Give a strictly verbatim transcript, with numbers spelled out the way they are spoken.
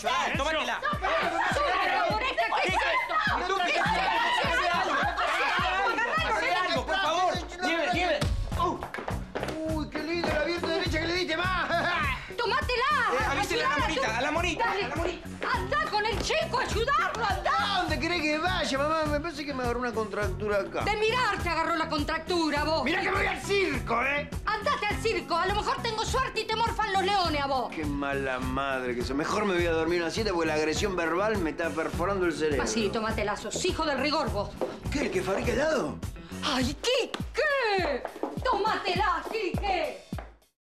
mucho, dale, tómatela. ¡No, por favor, ¿qué es esto? ¿Tú qué haces? Hace algo, por favor. Nieve, Nieve. Uy, qué lindo el abierto de leche que le diste, ma. ¡Tómatela! Eh, avísele a la monita, a la monita, Dale, a la monita. ¡Anda con el chico, ayudarlo, anda! ¿A dónde querés que vaya, mamá? Me parece que me agarró una contractura acá. De mirar te agarró la contractura, vos. Mirá que me voy al circo, ¿eh? Andate al circo, a lo mejor tengo suerte y te morfan los leones a vos. Qué mala madre que soy. Mejor me voy a dormir una siesta porque la agresión verbal me está perforando el cerebro. Así, tómatelazos, hijo del rigor, vos. ¿Qué? ¿El que fabrica helado? ¡Ay, Quique! ¡Tómatela, Quique!